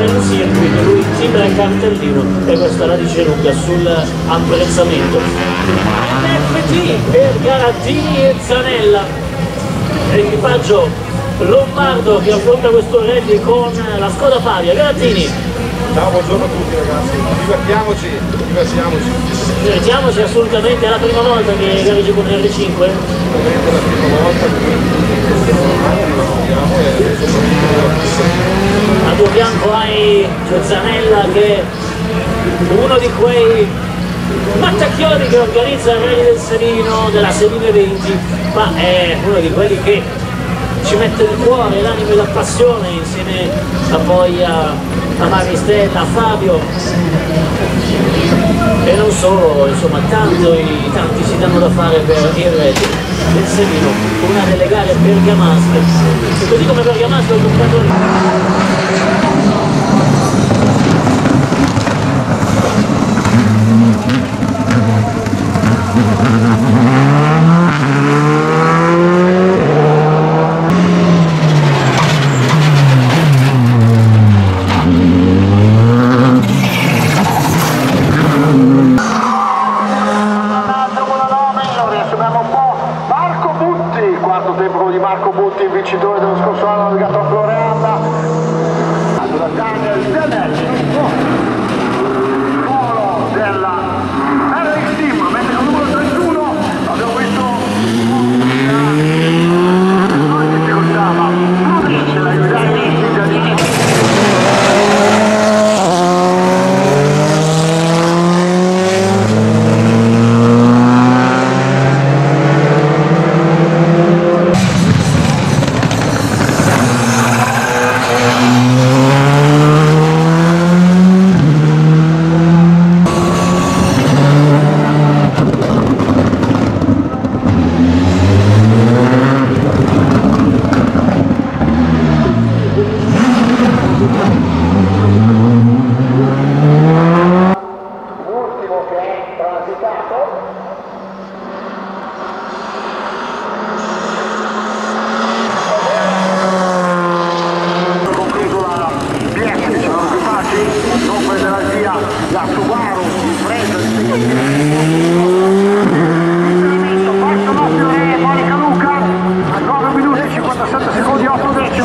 correre in circuito, lui timbra il cartellino e questa la dice lunga sull'apprezzamento. NFT per Garattini e Zanella, equipaggio lombardo che affronta questo rally con la Skoda Fabia. Garattini. Ciao, buongiorno a tutti ragazzi, Divertiamoci assolutamente, è la prima volta che gareggi con R5? Ovviamente è la prima volta, al tuo fianco hai Zanella che è uno di quei mattacchioni che organizza il Rally del Serino, della Serino 20, ma è uno di quelli che ci mette il cuore, l'anima e la passione insieme a poi a Maristella, a Fabio e non solo, insomma tanti si danno da fare per il Rally del Serino, una delle gare bergamasche, e così come bergamasco è il quarto tempo di Marco Butti, vincitore dello scorso anno navigato a Floreanda. Da Daniel Zanelli, volo della RX Team, mentre con il numero 31 abbiamo visto difficoltà, ma Ludic la guidare la Subaru in presa Forza Massimo e Monica Luca a 9 minuti e 57 secondi 8 decimi.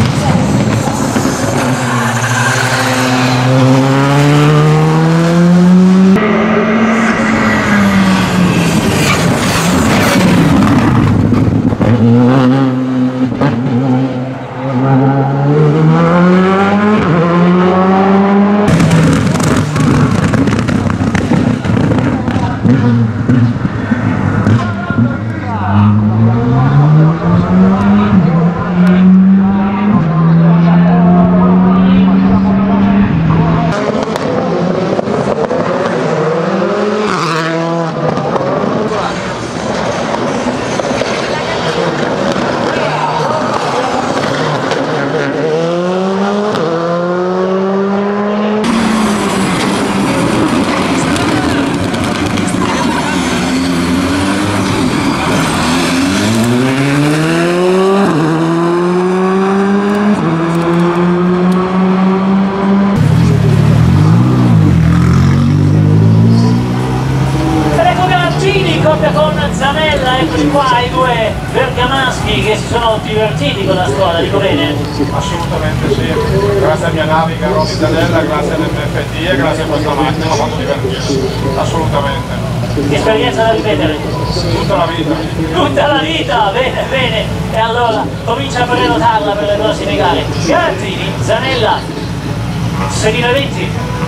Zanella, eccoli qua i due bergamaschi che si sono divertiti con la scuola, dico bene? Assolutamente sì, grazie a mia naviga Roby Zanella, grazie all'MFT e grazie a questa macchina mi ha fatto divertire, assolutamente. Esperienza da ripetere? Tutta la vita. Tutta la vita, bene, bene, e allora comincia a prenotarla per le prossime gare. Garattini, Zanella, Serino 20.